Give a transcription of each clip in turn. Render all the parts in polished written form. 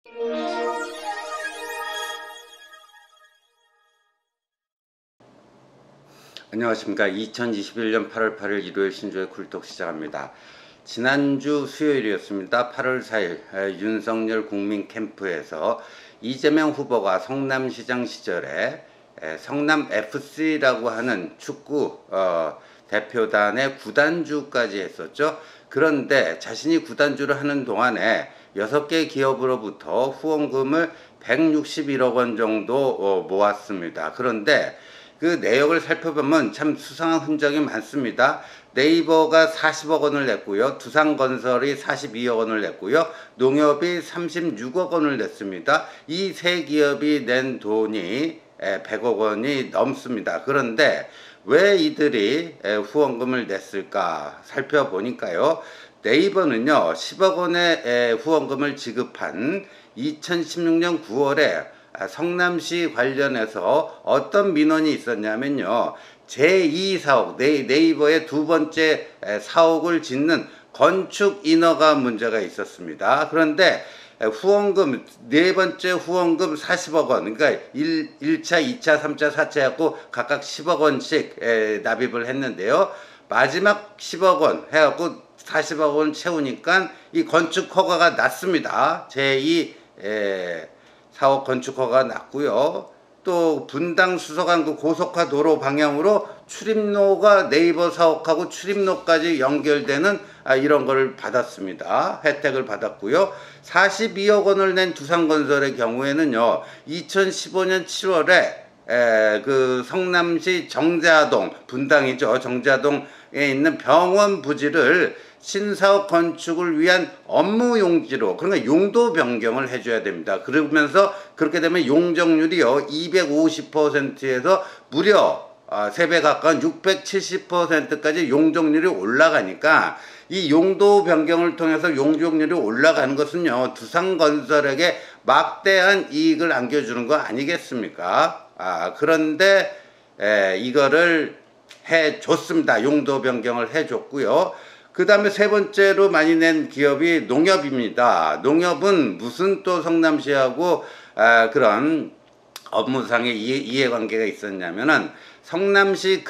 안녕하십니까. 2021년 8월 8일 일요일 신조의 쿨톡 시작합니다. 지난주 수요일이었습니다. 8월 4일 윤석열 국민 캠프에서 이재명 후보가 성남시장 시절에 성남 FC라고 하는 축구 대표단의 구단주까지 했었죠. 그런데 자신이 구단주를 하는 동안에 6개 기업으로부터 후원금을 161억 원 정도 모았습니다. 그런데 그 내역을 살펴보면 참 수상한 흔적이 많습니다. 네이버가 40억 원을 냈고요. 두산건설이 42억 원을 냈고요. 농협이 36억 원을 냈습니다. 이 세 기업이 낸 돈이 100억 원이 넘습니다. 그런데 왜 이들이 후원금을 냈을까 살펴보니까요. 네이버는요 10억 원의 후원금을 지급한 2016년 9월에 성남시 관련해서 어떤 민원이 있었냐면요. 제2사옥, 네이버의 두 번째 사옥을 짓는 건축 인허가 문제가 있었습니다. 그런데 후원금, 네 번째 후원금 40억 원, 그러니까 1차, 2차, 3차, 4차 해갖고 각각 10억 원씩 납입을 했는데요. 마지막 10억 원 해갖고 40억 원 채우니까 이 건축 허가가 났습니다. 제2 사업 건축 허가가 났고요. 또 분당 수서간 그 고속화 도로 방향으로 출입로가 네이버 사옥하고 출입로까지 연결되는 이런 거를 받았습니다. 혜택을 받았고요. 42억 원을 낸 두산건설의 경우에는요. 2015년 7월에 그 성남시 정자동, 분당이죠. 정자동에 있는 병원 부지를 신사업 건축을 위한 업무 용지로, 그러니까 용도 변경을 해줘야 됩니다. 그러면서 그렇게 되면 용적률이요 250%에서 무려 3배 가까운 670%까지 용적률이 올라가니까 이 용도 변경을 통해서 용적률이 올라가는 것은요 두산건설에게 막대한 이익을 안겨주는 거 아니겠습니까? 그런데 이거를 해줬습니다. 용도 변경을 해줬고요. 그 다음에 세 번째로 많이 낸 기업이 농협입니다. 농협은 무슨 또 성남시하고 그런 업무상의 이해관계가 있었냐면은 성남시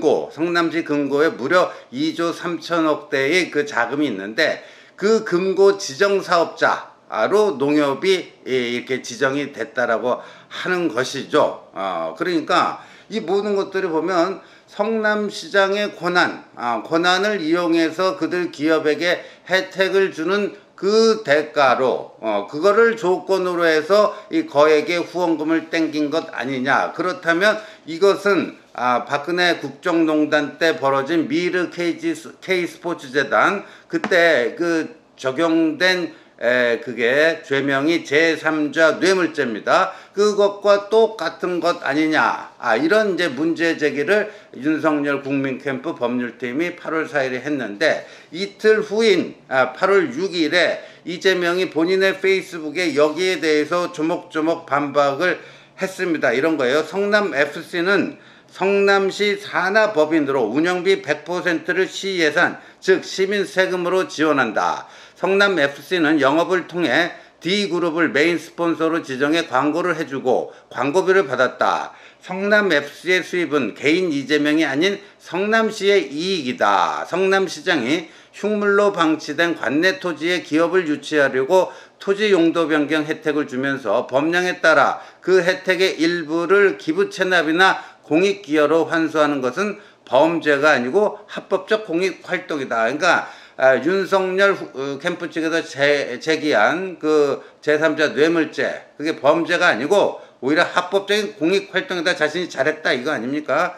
금고에 무려 2조 3천억대의 그 자금이 있는데 그 금고 지정사업자로 농협이 이렇게 지정이 됐다라고 하는 것이죠. 그러니까 이 모든 것들을 보면 성남시장의 권한을 이용해서 그들 기업에게 혜택을 주는 그 대가로 그거를 조건으로 해서 이 거액의 후원금을 땡긴 것 아니냐. 그렇다면 이것은 박근혜 국정농단 때 벌어진 미르 K스포츠재단 그때 그 적용된 그게 죄명이 제3자 뇌물죄입니다. 그것과 똑같은 것 아니냐. 이런 이제 문제 제기를 윤석열 국민캠프 법률팀이 8월 4일에 했는데 이틀 후인 8월 6일에 이재명이 본인의 페이스북에 여기에 대해서 조목조목 반박을 했습니다. 이런 거예요. 성남FC는 성남시 산하법인으로 운영비 100%를 시예산, 즉 시민 세금으로 지원한다. 성남FC는 영업을 통해 D그룹을 메인 스폰서로 지정해 광고를 해주고 광고비를 받았다. 성남FC의 수입은 개인 이재명이 아닌 성남시의 이익이다. 성남시장이 흉물로 방치된 관내 토지에 기업을 유치하려고 토지 용도 변경 혜택을 주면서 법령에 따라 그 혜택의 일부를 기부 체납이나 공익 기여로 환수하는 것은 범죄가 아니고 합법적 공익 활동이다. 그러니까 윤석열 캠프 측에서 제기한 그 제3자 뇌물죄 그게 범죄가 아니고 오히려 합법적인 공익 활동이다. 자신이 잘했다 이거 아닙니까?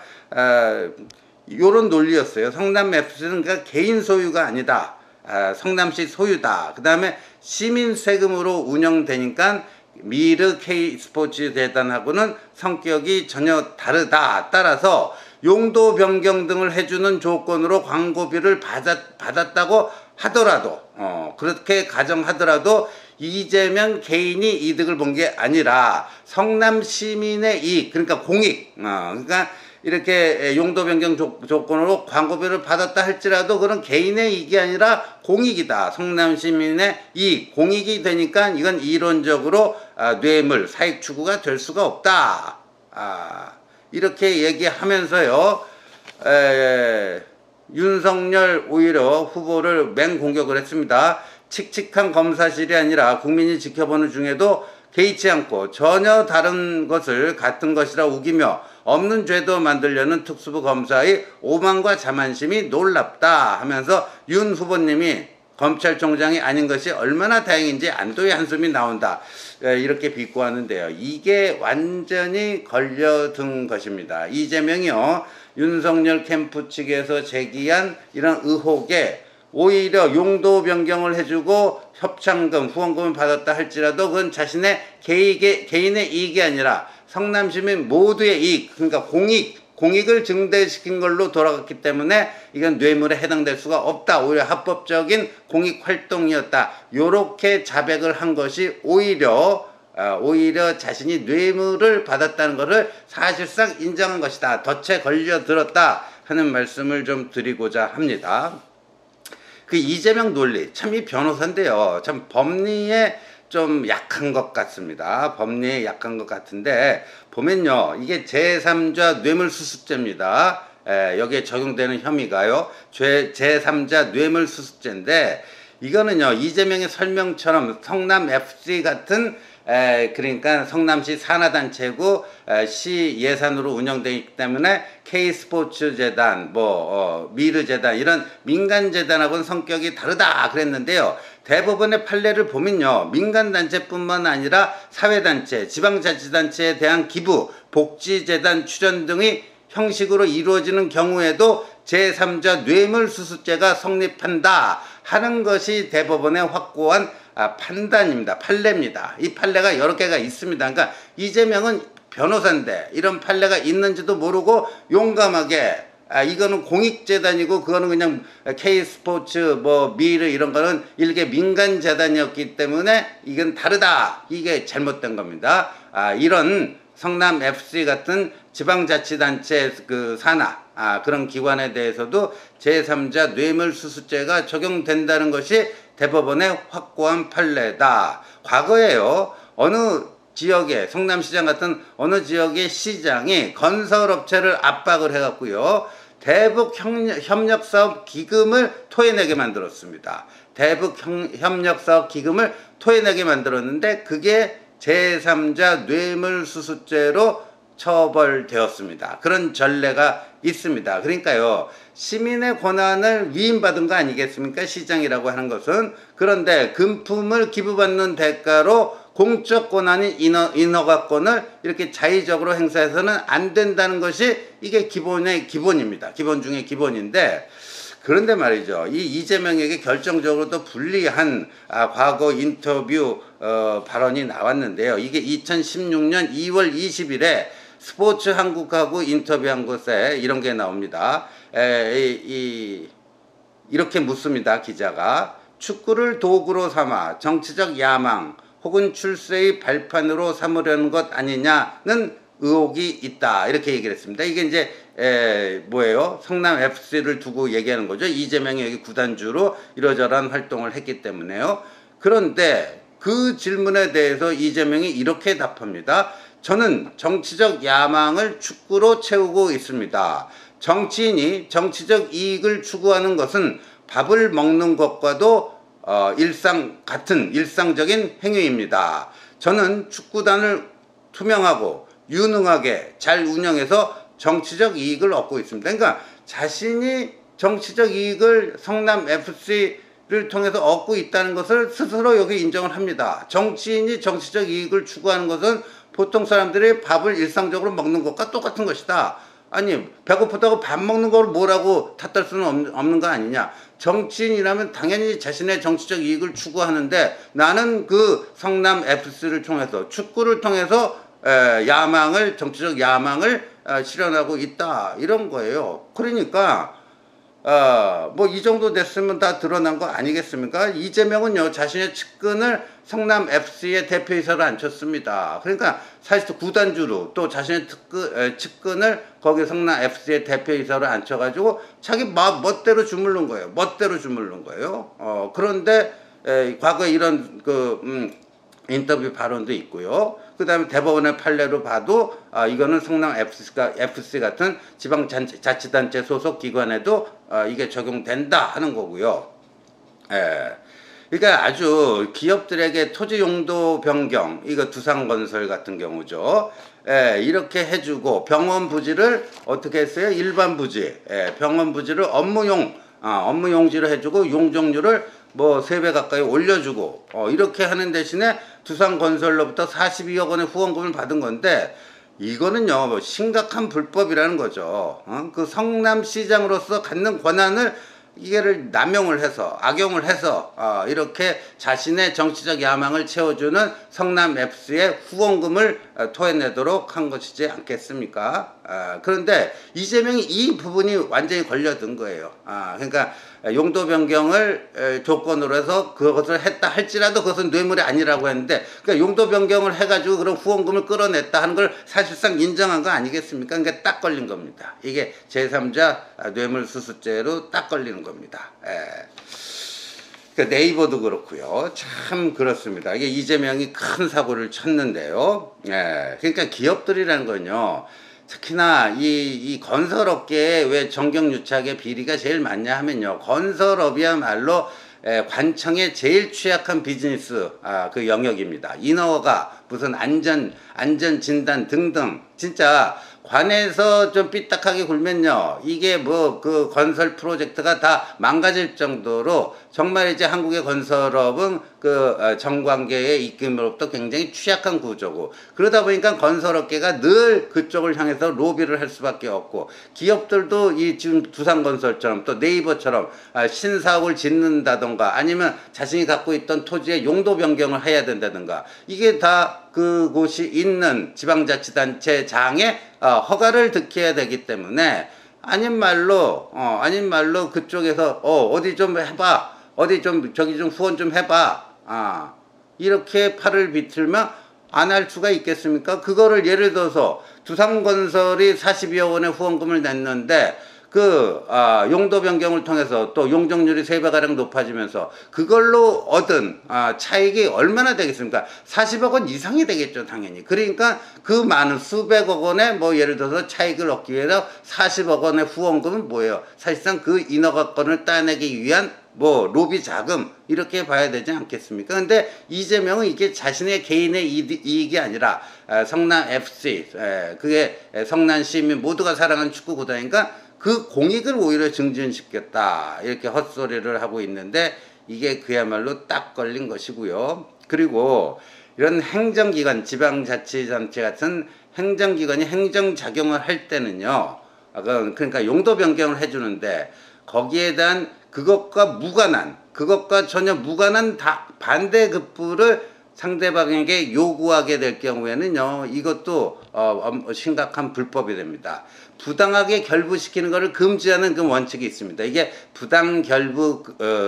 요런 논리였어요. 성남FC는 그러니까 개인 소유가 아니다. 성남시 소유다. 그 다음에 시민 세금으로 운영되니까 미르 K스포츠 재단하고는 성격이 전혀 다르다. 따라서 용도 변경 등을 해주는 조건으로 광고비를 받았다고 하더라도 그렇게 가정하더라도 이재명 개인이 이득을 본 게 아니라 성남 시민의 이익 그러니까 공익 그러니까 이렇게 용도 변경 조건으로 광고비를 받았다 할지라도 그런 개인의 이익이 아니라 공익이다. 성남 시민의 이익, 공익이 되니까 이건 이론적으로 뇌물, 사익 추구가 될 수가 없다. 이렇게 얘기하면서요. 윤석열 오히려 후보를 맹공격을 했습니다. 칙칙한 검사실이 아니라 국민이 지켜보는 중에도 개의치 않고 전혀 다른 것을 같은 것이라 우기며 없는 죄도 만들려는 특수부 검사의 오만과 자만심이 놀랍다 하면서 윤 후보님이 검찰총장이 아닌 것이 얼마나 다행인지 안도의 한숨이 나온다. 이렇게 비꼬았는데요. 이게 완전히 걸려든 것입니다. 이재명이요. 윤석열 캠프 측에서 제기한 이런 의혹에 오히려 용도 변경을 해주고 협찬금, 후원금을 받았다 할지라도 그건 자신의 개인의 이익이 아니라 성남시민 모두의 이익, 그러니까 공익을 증대시킨 걸로 돌아갔기 때문에 이건 뇌물에 해당될 수가 없다. 오히려 합법적인 공익활동이었다. 요렇게 자백을 한 것이 오히려 자신이 뇌물을 받았다는 것을 사실상 인정한 것이다. 덫에 걸려들었다 하는 말씀을 좀 드리고자 합니다. 그 이재명 논리, 참 이 변호사인데요. 참 법리에 좀 약한 것 같습니다. 법리에 약한 것 같은데 보면요. 이게 제3자 뇌물수수죄입니다. 여기에 적용되는 혐의가요. 제3자 뇌물수수죄인데 이거는요. 이재명의 설명처럼 성남FC 같은 그러니까 성남시 산하단체고 시 예산으로 운영되기 때문에 K스포츠재단, 미르재단 이런 민간재단하고는 성격이 다르다 그랬는데요. 대부분의 판례를 보면요. 민간단체뿐만 아니라 사회단체, 지방자치단체에 대한 기부, 복지재단 출연 등의 형식으로 이루어지는 경우에도 제3자 뇌물수수죄가 성립한다 하는 것이 대법원의 확고한 판단입니다. 판례입니다. 이 판례가 여러 개가 있습니다. 그러니까 이재명은 변호사인데 이런 판례가 있는지도 모르고 용감하게 이거는 공익재단이고 그거는 그냥 K스포츠 미르 이런 거는 일개 민간재단이었기 때문에 이건 다르다. 이게 잘못된 겁니다. 이런 성남FC 같은 지방자치단체 그 산하 그런 기관에 대해서도 제3자 뇌물수수죄가 적용된다는 것이 대법원의 확고한 판례다. 과거에요. 어느 지역에 성남시장 같은 어느 지역의 시장이 건설업체를 압박을 해갖고요. 대북 협력사업 기금을 토해내게 만들었습니다. 대북 협력사업 기금을 토해내게 만들었는데 그게 제3자 뇌물수수죄로 처벌되었습니다. 그런 전례가 있습니다. 그러니까요. 시민의 권한을 위임받은 거 아니겠습니까? 시장이라고 하는 것은. 그런데 금품을 기부받는 대가로 공적 권한인 인허가권을 이렇게 자의적으로 행사해서는 안 된다는 것이 이게 기본의 기본입니다. 기본 중에 기본인데 그런데 말이죠. 이 이재명에게 결정적으로 또 불리한 과거 인터뷰 발언이 나왔는데요. 이게 2016년 2월 20일에 스포츠 한국하고 인터뷰한 곳에 이런 게 나옵니다. 이렇게 묻습니다. 기자가. 축구를 도구로 삼아 정치적 야망 혹은 출세의 발판으로 삼으려는 것 아니냐는 의혹이 있다. 이렇게 얘기를 했습니다. 이게 이제 뭐예요? 성남FC를 두고 얘기하는 거죠. 이재명이 여기 구단주로 이러저러한 활동을 했기 때문에요. 그런데 그 질문에 대해서 이재명이 이렇게 답합니다. 저는 정치적 야망을 축구로 채우고 있습니다. 정치인이 정치적 이익을 추구하는 것은 밥을 먹는 것과도 같은 일상적인 행위입니다. 저는 축구단을 투명하고 유능하게 잘 운영해서 정치적 이익을 얻고 있습니다. 그러니까 자신이 정치적 이익을 성남FC를 통해서 얻고 있다는 것을 스스로 여기 인정을 합니다. 정치인이 정치적 이익을 추구하는 것은 보통 사람들이 밥을 일상적으로 먹는 것과 똑같은 것이다. 아니 배고프다고 밥 먹는 걸 뭐라고 탓할 수는 없는 거 아니냐. 정치인이라면 당연히 자신의 정치적 이익을 추구하는데 나는 그 성남FC를 통해서 축구를 통해서 정치적 야망을 실현하고 있다. 이런 거예요. 그러니까 뭐 이 정도 됐으면 다 드러난 거 아니겠습니까? 이재명은요, 자신의 측근을 성남 FC의 대표이사로 앉혔습니다. 그러니까 사실 구단주로 또 자신의 측근을 거기 성남 FC의 대표이사로 앉혀가지고 자기 멋대로 주물른 거예요. 멋대로 주물른 거예요. 그런데 과거에 이런 인터뷰 발언도 있고요. 그 다음에 대법원의 판례로 봐도 이거는 성남 FC 같은 지방자치단체 소속 기관에도 이게 적용된다 하는 거고요. 그러니까 아주 기업들에게 토지 용도 변경, 이거 두산건설 같은 경우죠. 이렇게 해주고 병원 부지를 어떻게 했어요? 일반 부지, 병원 부지를 업무용지로 해주고 용적률을 뭐 3배 가까이 올려주고 이렇게 하는 대신에 두산건설로부터 42억 원의 후원금을 받은 건데, 이거는요 심각한 불법이라는 거죠. 그 성남시장으로서 갖는 권한을 이게를 남용을 해서 악용을 해서 이렇게 자신의 정치적 야망을 채워주는 성남 FC의 후원금을 토해내도록 한 것이지 않겠습니까? 그런데 이재명이 이 부분이 완전히 걸려든 거예요. 그러니까 용도 변경을 조건으로 해서 그것을 했다 할지라도 그것은 뇌물이 아니라고 했는데, 그러니까 용도 변경을 해가지고 그런 후원금을 끌어냈다 하는 걸 사실상 인정한 거 아니겠습니까? 그러니까 딱 걸린 겁니다. 이게 제3자 뇌물수수죄로 딱 걸리는 겁니다. 그러니까 네이버도 그렇고요. 참 그렇습니다. 이게 이재명이 큰 사고를 쳤는데요. 그러니까 기업들이라는 건요, 특히나 이 건설업계에 왜 정경유착의 비리가 제일 많냐 하면요, 건설업이야말로 관청의 제일 취약한 비즈니스 그 영역입니다. 인허가, 무슨 안전진단 등등, 진짜 관에서 좀 삐딱하게 굴면요, 이게 뭐 그 건설 프로젝트가 다 망가질 정도로 정말 이제 한국의 건설업은 그 정관계의 입김으로부터 굉장히 취약한 구조고, 그러다 보니까 건설업계가 늘 그쪽을 향해서 로비를 할 수밖에 없고, 기업들도 이 지금 두산건설처럼 또 네이버처럼 신사옥을 짓는다던가 아니면 자신이 갖고 있던 토지의 용도 변경을 해야 된다든가, 이게 다 그곳이 있는 지방자치단체장의 허가를 득해야 되기 때문에, 아닌 말로 그쪽에서 어디 좀 해봐, 어디 좀 저기 좀 후원 좀 해봐, 이렇게 팔을 비틀면 안 할 수가 있겠습니까? 그거를 예를 들어서 두산건설이 42억 원의 후원금을 냈는데 용도 변경을 통해서 또 용적률이 3배가량 높아지면서 그걸로 얻은 차익이 얼마나 되겠습니까? 40억 원 이상이 되겠죠, 당연히. 그러니까 그 많은 수백억 원의 뭐 예를 들어서 차익을 얻기 위해서 40억 원의 후원금은 뭐예요? 사실상 그 인허가권을 따내기 위한 뭐 로비 자금, 이렇게 봐야 되지 않겠습니까? 근데 이재명은 이게 자신의 개인의 이익이 아니라 성남 FC, 그게 성남 시민 모두가 사랑하는 축구 구단이니까 그 공익을 오히려 증진시켰다, 이렇게 헛소리를 하고 있는데, 이게 그야말로 딱 걸린 것이고요. 그리고 이런 행정기관, 지방자치단체 같은 행정기관이 행정작용을 할 때는요, 그러니까 용도 변경을 해주는데 거기에 대한 그것과 전혀 무관한 반대급부를 상대방에게 요구하게 될 경우에는요, 이것도 심각한 불법이 됩니다. 부당하게 결부시키는 것을 금지하는 그 원칙이 있습니다. 이게 부당결부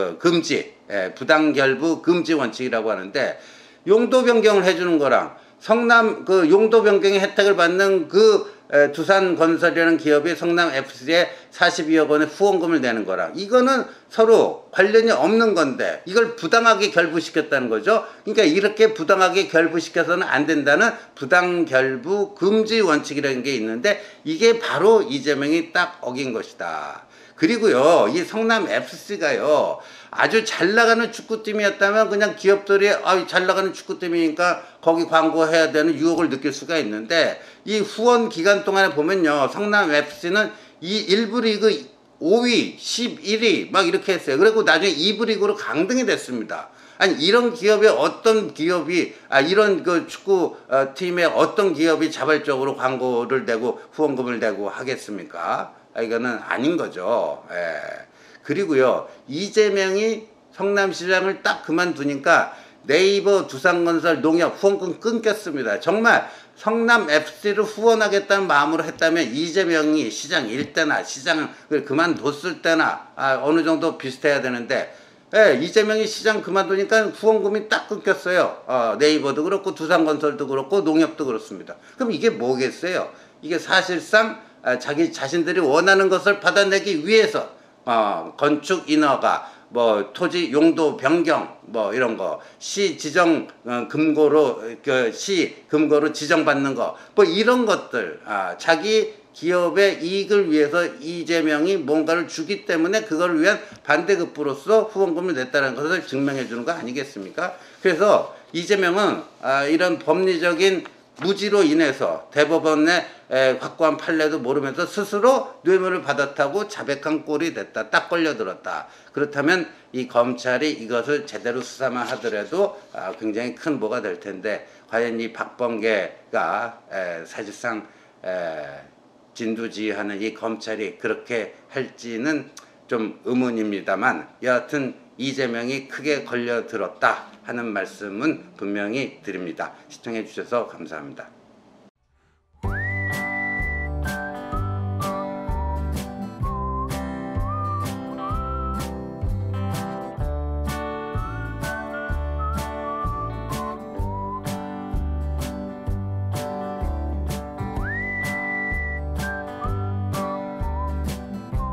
금지 원칙이라고 하는데, 용도 변경을 해주는 거랑 성남 용도 변경의 혜택을 받는 두산건설이라는 기업이 성남 FC에 42억 원의 후원금을 내는 거랑, 이거는 서로 관련이 없는 건데 이걸 부당하게 결부시켰다는 거죠. 그러니까 이렇게 부당하게 결부시켜서는 안 된다는 부당결부 금지 원칙이라는 게 있는데, 이게 바로 이재명이 딱 어긴 것이다. 그리고요, 이 성남 FC가요, 아주 잘 나가는 축구팀이었다면 그냥 기업들이 잘 나가는 축구팀이니까 거기 광고해야 되는 유혹을 느낄 수가 있는데, 이 후원 기간 동안에 보면요, 성남 FC는 이 1부 리그 5위, 11위 막 이렇게 했어요. 그리고 나중에 2부 리그로 강등이 됐습니다. 아니, 이런 기업의 어떤 기업이 이런 그 축구 팀의 어떤 기업이 자발적으로 광고를 내고 후원금을 내고 하겠습니까? 이거는 아닌 거죠. 그리고요, 이재명이 성남시장을 딱 그만두니까 네이버, 두산건설, 농협 후원금 끊겼습니다. 정말 성남 FC를 후원하겠다는 마음으로 했다면 이재명이 시장일 때나 시장을 그만뒀을 때나 어느 정도 비슷해야 되는데, 예, 이재명이 시장 그만두니까 후원금이 딱 끊겼어요. 네이버도 그렇고 두산건설도 그렇고 농협도 그렇습니다. 그럼 이게 뭐겠어요? 이게 사실상 자기 자신들이 원하는 것을 받아내기 위해서 건축 인허가, 뭐 토지 용도 변경, 뭐 이런 거, 시 지정 금고로 시 금고로 지정받는 거, 뭐 이런 것들, 자기 기업의 이익을 위해서 이재명이 뭔가를 주기 때문에 그걸 위한 반대급부로서 후원금을 냈다는 것을 증명해 주는 거 아니겠습니까? 그래서 이재명은 이런 법리적인 무지로 인해서 대법원의 확고한 판례도 모르면서 스스로 뇌물을 받았다고 자백한 꼴이 됐다. 딱 걸려들었다. 그렇다면 이 검찰이 이것을 제대로 수사만 하더라도 굉장히 큰 뭐가 될 텐데, 과연 이 박범계가 사실상 진두지휘하는 이 검찰이 그렇게 할지는 좀 의문입니다만, 여하튼 이재명이 크게 걸려들었다 하는 말씀은 분명히 드립니다. 시청해 주셔서 감사합니다.